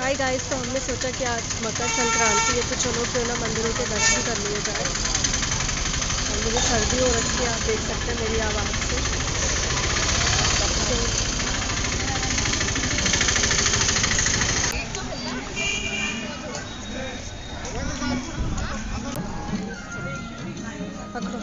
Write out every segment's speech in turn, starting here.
Hi guys, तो हमने सोचा कि आज मकर संक्रांति है तो चलो क्यों ना मंदिरों के दर्शन कर लिए जाए। और मुझे सर्दी हो रखी है, आप देख सकते हैं मेरी आवाज़ से। पकड़ो।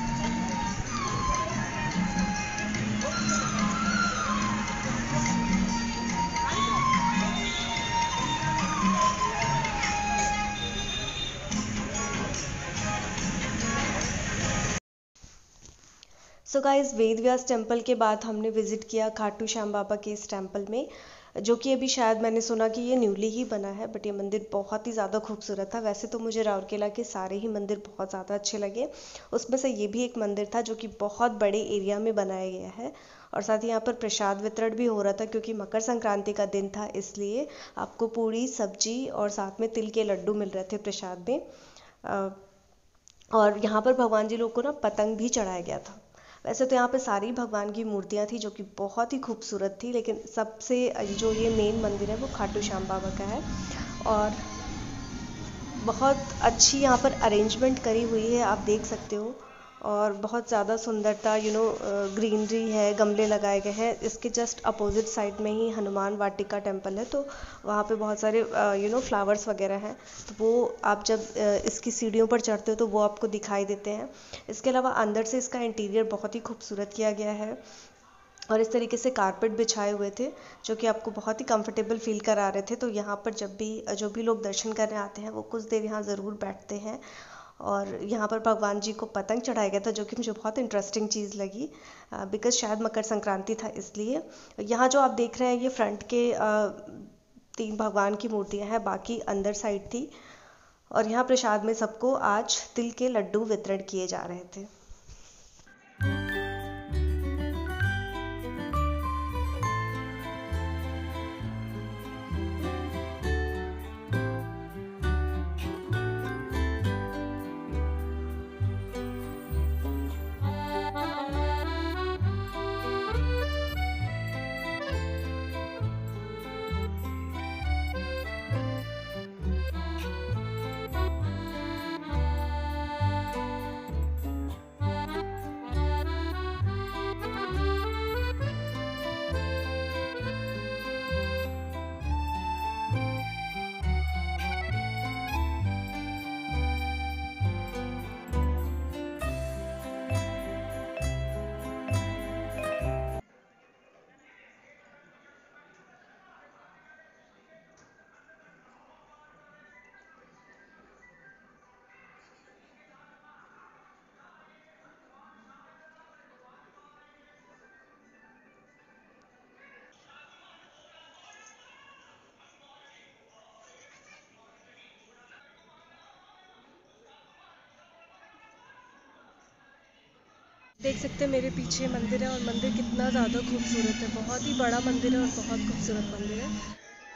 So guys, Ved Vyas temple के बाद हमने विज़िट किया खाटू श्याम बाबा के इस टेम्पल में, जो कि अभी शायद मैंने सुना कि ये न्यूली ही बना है, बट ये मंदिर बहुत ही ज़्यादा खूबसूरत था। वैसे तो मुझे राउरकेला के सारे ही मंदिर बहुत ज़्यादा अच्छे लगे, उसमें से ये भी एक मंदिर था जो कि बहुत बड़े एरिया में बनाया गया है। और साथ ही यहाँ पर प्रसाद वितरण भी हो रहा था, क्योंकि मकर संक्रांति का दिन था, इसलिए आपको पूड़ी सब्जी और साथ में तिल के लड्डू मिल रहे थे प्रसाद में। और यहाँ पर भगवान जी लोग को ना पतंग भी चढ़ाया गया था। वैसे तो यहाँ पे सारी भगवान की मूर्तियाँ थी जो कि बहुत ही खूबसूरत थी, लेकिन सबसे जो ये मेन मंदिर है वो खाटू श्याम बाबा का है। और बहुत अच्छी यहाँ पर अरेंजमेंट करी हुई है, आप देख सकते हो। और बहुत ज़्यादा सुंदरता, ग्रीनरी है, गमले लगाए गए हैं। इसके जस्ट अपोजिट साइड में ही हनुमान वाटिका टेम्पल है, तो वहाँ पे बहुत सारे फ्लावर्स वगैरह हैं। तो वो आप जब इसकी सीढ़ियों पर चढ़ते हो तो वो आपको दिखाई देते हैं। इसके अलावा अंदर से इसका इंटीरियर बहुत ही खूबसूरत किया गया है, और इस तरीके से कारपेट बिछाए हुए थे जो कि आपको बहुत ही कंफर्टेबल फील करा रहे थे। तो यहाँ पर जो भी लोग दर्शन करने आते हैं वो कुछ देर यहाँ ज़रूर बैठते हैं। और यहाँ पर भगवान जी को पतंग चढ़ाया गया था, जो कि मुझे बहुत इंटरेस्टिंग चीज़ लगी, बिकॉज़ शायद मकर संक्रांति था इसलिए। यहाँ जो आप देख रहे हैं ये फ्रंट के 3 भगवान की मूर्तियाँ हैं, बाकी अंदर साइड थी। और यहाँ प्रसाद में सबको आज तिल के लड्डू वितरण किए जा रहे थे। देख सकते हैं मेरे पीछे मंदिर है, और मंदिर कितना ज़्यादा खूबसूरत है। बहुत ही बड़ा मंदिर है और बहुत खूबसूरत मंदिर है।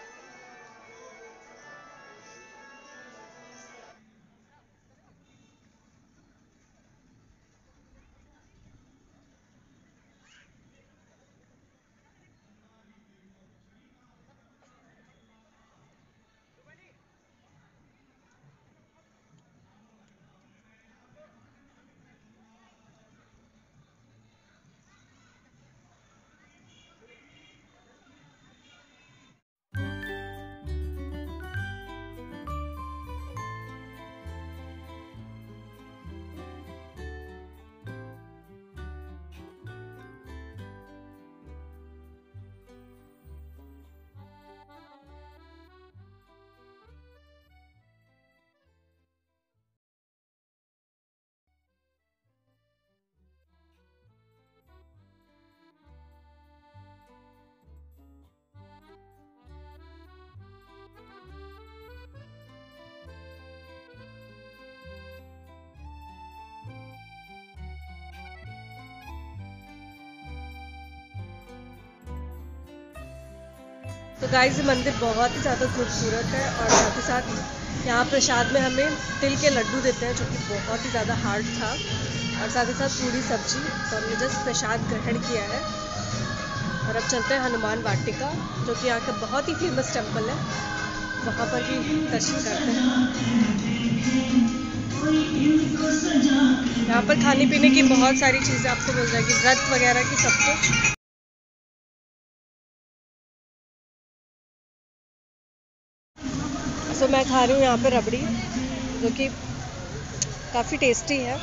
तो गाइस, ये मंदिर बहुत ही ज़्यादा खूबसूरत है, और साथ ही साथ यहाँ प्रसाद में हमें तिल के लड्डू देते हैं, जो कि बहुत ही ज़्यादा हार्ड था, और साथ ही साथ पूरी सब्जी। तो हमने जस्ट प्रसाद ग्रहण किया है, और अब चलते हैं हनुमान वाटिका, जो कि यहाँ का बहुत ही फेमस टेम्पल है। वहाँ पर भी दर्शन करते हैं। यहाँ पर खाने पीने की बहुत सारी चीज़ें आपको मिल जाएगी, व्रत वगैरह की सब कुछ। तो मैं खा रही हूँ यहाँ पे रबड़ी, जो कि काफ़ी टेस्टी है।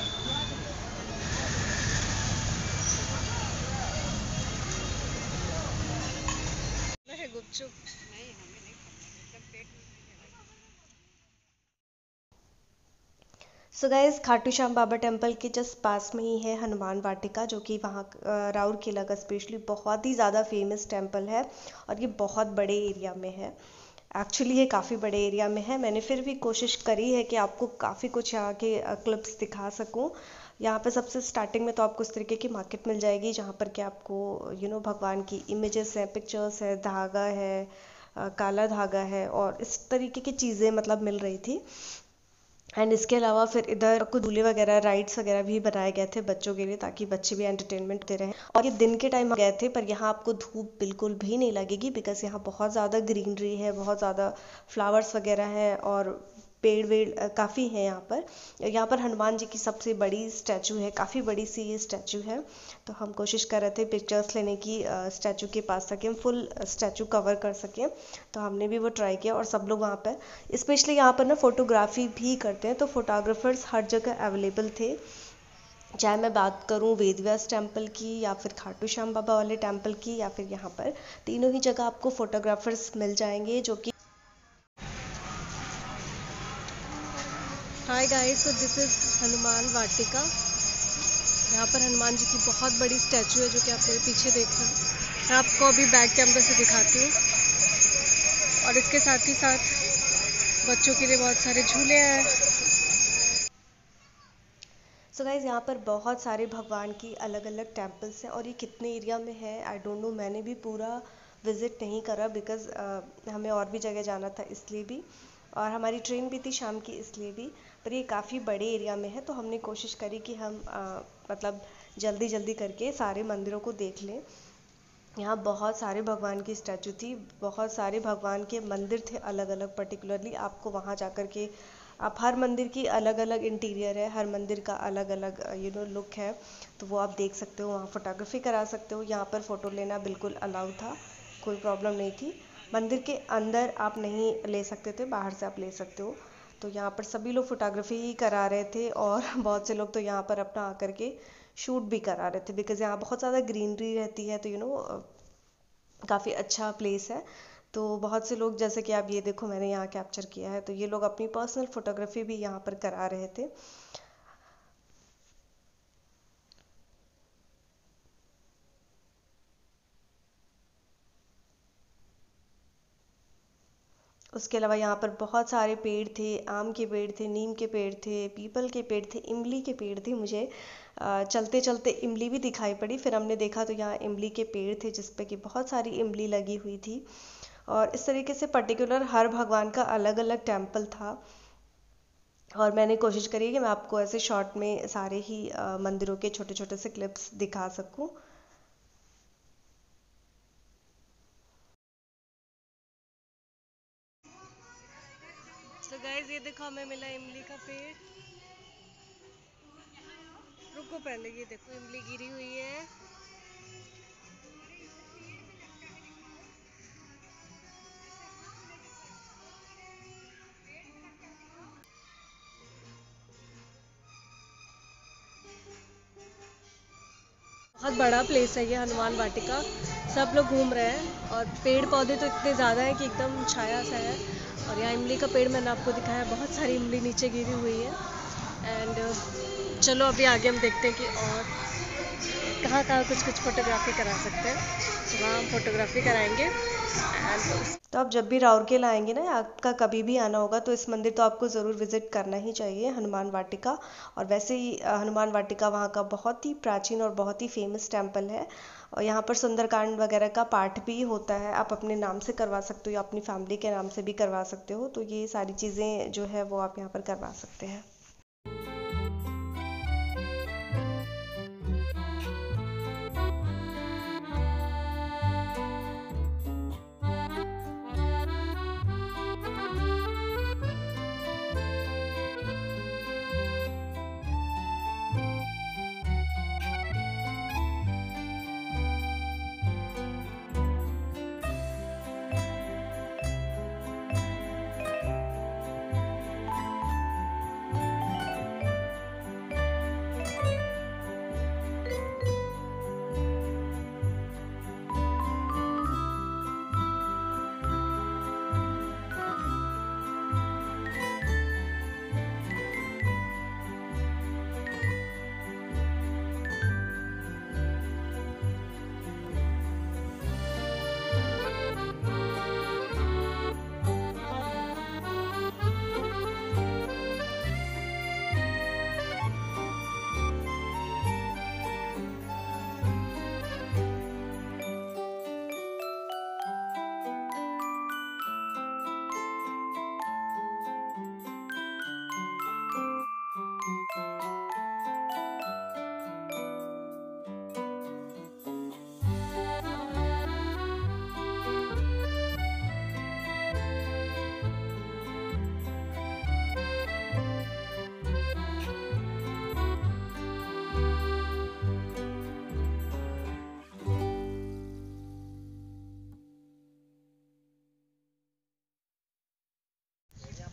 Gupchup so guys, Khatu Shyam Baba temple के जस्ट पास में ही है हनुमान वाटिका, जो कि वहाँ राउरकेला का स्पेशली बहुत ही ज़्यादा फेमस टेम्पल है। और ये बहुत बड़े एरिया में है। एक्चुअली ये काफ़ी बड़े एरिया में है। मैंने फिर भी कोशिश करी है कि आपको काफ़ी कुछ यहाँ के क्लिप्स दिखा सकूँ। यहाँ पे सबसे स्टार्टिंग में तो आपको इस तरीके की मार्केट मिल जाएगी, जहाँ पर कि आपको भगवान की इमेजेस हैं, पिक्चर्स है, धागा है, काला धागा है और इस तरीके की चीज़ें मतलब मिल रही थी। एंड इसके अलावा फिर इधर कुछ झूले वगैरह, राइड्स वगैरह भी बनाए गए थे बच्चों के लिए, ताकि बच्चे भी एंटरटेनमेंट दे रहे हैं। और ये दिन के टाइम गए थे, पर यहाँ आपको धूप बिल्कुल भी नहीं लगेगी, बिकॉज यहाँ बहुत ज़्यादा ग्रीनरी है, बहुत ज़्यादा फ्लावर्स वगैरह हैं और पेड़ वेड़ काफ़ी हैं यहाँ पर। यहाँ पर हनुमान जी की सबसे बड़ी स्टैचू है, काफ़ी बड़ी सी ये स्टैचू है। तो हम कोशिश कर रहे थे पिक्चर्स लेने की स्टैचू के पास तक, हम फुल स्टैचू कवर कर सकें। तो हमने भी वो ट्राई किया और सब लोग वहाँ पर स्पेशली यहाँ पर ना फोटोग्राफी भी करते हैं, तो फोटोग्राफर्स हर जगह अवेलेबल थे। चाहे मैं बात करूँ वेद व्यास टेम्पल की या फिर खाटू श्याम बाबा वाले टेम्पल की या फिर यहाँ पर, तीनों ही जगह आपको फोटोग्राफर्स मिल जाएंगे जो कि। Hi guys, so this is Hanuman Vatika. यहाँ पर हनुमान जी की बहुत बड़ी स्टैचू है, जो कि आप मेरे पीछे देख रहे हैं। मैं आपको अभी बैक कैमरे से दिखाती हूँ। और इसके साथ ही साथ बच्चों के लिए बहुत सारे झूले हैं। सो गाइज, यहाँ पर बहुत सारे भगवान की अलग अलग टेम्पल्स हैं और ये कितने एरिया में है आई डोंट नो। मैंने भी पूरा विज़िट नहीं करा, बिकॉज़ हमें और भी जगह जाना था इसलिए भी, और हमारी ट्रेन भी थी शाम की इसलिए भी। पर ये काफ़ी बड़े एरिया में है, तो हमने कोशिश करी कि हम मतलब जल्दी जल्दी करके सारे मंदिरों को देख लें। यहाँ बहुत सारे भगवान की स्टैचू थी, बहुत सारे भगवान के मंदिर थे अलग अलग। पर्टिकुलरली आपको वहाँ जा कर के आप हर मंदिर की अलग अलग इंटीरियर है, हर मंदिर का अलग अलग लुक है, तो वो आप देख सकते हो, वहाँ फोटोग्राफी करा सकते हो। यहाँ पर फ़ोटो लेना बिल्कुल अलाउ था, कोई प्रॉब्लम नहीं थी। मंदिर के अंदर आप नहीं ले सकते थे, बाहर से आप ले सकते हो। तो यहाँ पर सभी लोग फोटोग्राफी ही करा रहे थे और बहुत से लोग तो यहाँ पर अपना आकर के शूट भी करा रहे थे, बिकॉज़ यहाँ बहुत ज़्यादा ग्रीनरी रहती है, तो काफ़ी अच्छा प्लेस है। तो बहुत से लोग, जैसे कि आप ये देखो मैंने यहाँ कैप्चर किया है, तो ये लोग अपनी पर्सनल फोटोग्राफी भी यहाँ पर करा रहे थे। उसके अलावा यहाँ पर बहुत सारे पेड़ थे, आम के पेड़ थे, नीम के पेड़ थे, पीपल के पेड़ थे, इमली के पेड़ थे। मुझे चलते चलते इमली भी दिखाई पड़ी, फिर हमने देखा तो यहाँ इमली के पेड़ थे जिस पे कि बहुत सारी इमली लगी हुई थी। और इस तरीके से पर्टिकुलर हर भगवान का अलग अलग टेम्पल था। और मैंने कोशिश करी कि मैं आपको ऐसे शॉर्ट में सारे ही मंदिरों के छोटे छोटे से क्लिप्स दिखा सकूं। तो गाइस, ये देखो हमें मिला इमली का पेड़। रुको, पहले ये देखो इमली गिरी हुई है। बहुत बड़ा प्लेस है ये हनुमान वाटिका, सब लोग घूम रहे हैं और पेड़ पौधे तो इतने ज़्यादा हैं कि एकदम छाया सा है। और यहाँ इमली का पेड़ मैंने आपको दिखाया, बहुत सारी इमली नीचे गिरी हुई है। एंड चलो अभी आगे हम देखते हैं कि और कहाँ कहाँ कुछ कुछ फोटोग्राफी करा सकते हैं, तो वहाँ हम फोटोग्राफी कराएंगे। तो आप जब भी राउरकेला आएंगे ना, आपका कभी भी आना होगा, तो इस मंदिर तो आपको ज़रूर विजिट करना ही चाहिए, हनुमान वाटिका। और वैसे ही हनुमान वाटिका वहाँ का बहुत ही प्राचीन और बहुत ही फेमस टेम्पल है। और यहाँ पर सुंदरकांड वगैरह का पाठ भी होता है, आप अपने नाम से करवा सकते हो या अपनी फैमिली के नाम से भी करवा सकते हो। तो ये सारी चीज़ें जो है वो आप यहाँ पर करवा सकते हैं।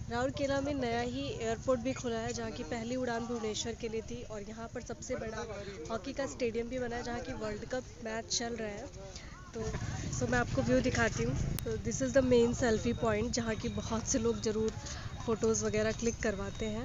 राउरकेला में नया ही एयरपोर्ट भी खुला है जहाँ की पहली उड़ान भुवनेश्वर के लिए थी, और यहाँ पर सबसे बड़ा हॉकी का स्टेडियम भी बना है जहाँ की वर्ल्ड कप मैच चल रहा है। तो मैं आपको व्यू दिखाती हूँ। तो this is the main selfie point जहाँ की बहुत से लोग ज़रूर फ़ोटोज़ वगैरह क्लिक करवाते हैं।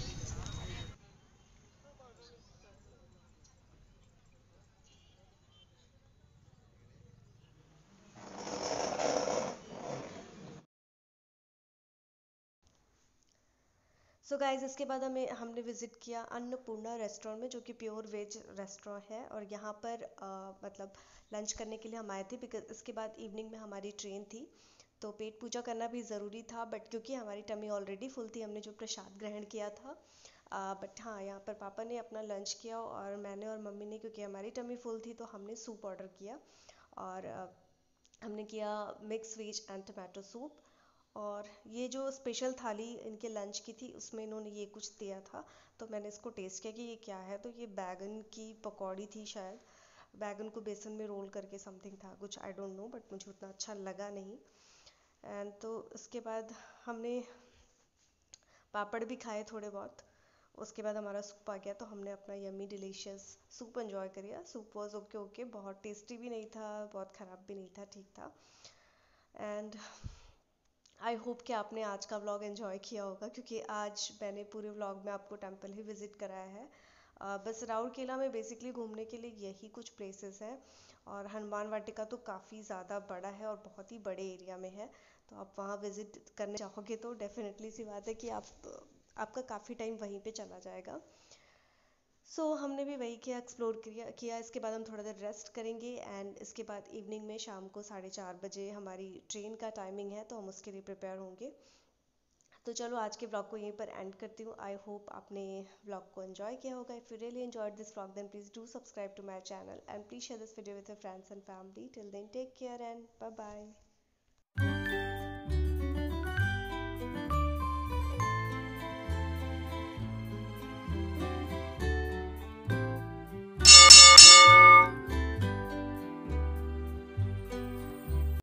सो गाइज, इसके बाद हमने विज़िट किया अन्नपूर्णा रेस्टोरेंट में, जो कि प्योर वेज रेस्टोरेंट है। और यहाँ पर मतलब लंच करने के लिए हम आए थे, बिकॉज इसके बाद इवनिंग में हमारी ट्रेन थी। तो पेट पूजा करना भी ज़रूरी था, बट क्योंकि हमारी टमी ऑलरेडी फुल थी, हमने जो प्रसाद ग्रहण किया था। बट हाँ, यहाँ पर पापा ने अपना लंच किया और मैंने और मम्मी ने, क्योंकि हमारी टमी फुल थी, तो हमने सूप ऑर्डर किया। और हमने किया mix veg and tomato soup. और ये जो स्पेशल थाली इनके लंच की थी, उसमें इन्होंने ये कुछ दिया था। तो मैंने इसको टेस्ट किया कि ये क्या है। तो ये बैगन की पकौड़ी थी शायद, बैगन को बेसन में रोल करके समथिंग था कुछ, आई डोंट नो, बट मुझे उतना अच्छा लगा नहीं। एंड तो उसके बाद हमने पापड़ भी खाए थोड़े बहुत। उसके बाद हमारा सूप आ गया, तो हमने अपना यमी डिलीशियस सूप एंजॉय करिए। सूप वॉज ओके ओके, बहुत टेस्टी भी नहीं था, बहुत ख़राब भी नहीं था, ठीक था। एंड आई होप कि आपने आज का व्लॉग एंजॉय किया होगा, क्योंकि आज मैंने पूरे व्लॉग में आपको टेंपल ही विज़िट कराया है। बस राउरकेला में बेसिकली घूमने के लिए यही कुछ प्लेसेस हैं। और हनुमान वाटिका तो काफ़ी ज़्यादा बड़ा है और बहुत ही बड़े एरिया में है। तो आप वहाँ विज़िट करने चाहोगे तो डेफिनेटली सी बात है कि आपका काफ़ी टाइम वहीं पे चला जाएगा। हमने भी वही किया, एक्सप्लोर किया। इसके बाद हम थोड़ा देर रेस्ट करेंगे, एंड इसके बाद इवनिंग में शाम को 4:30 बजे हमारी ट्रेन का टाइमिंग है, तो हम उसके लिए प्रिपेयर होंगे। तो चलो, आज के व्लॉग को यहीं पर एंड करती हूँ। आई होप आपने व्लॉग को एंजॉय किया होगा। If you really enjoyed this vlog, then please do subscribe to my channel and please share this video with your friends and family. Till then, take care and bye bye.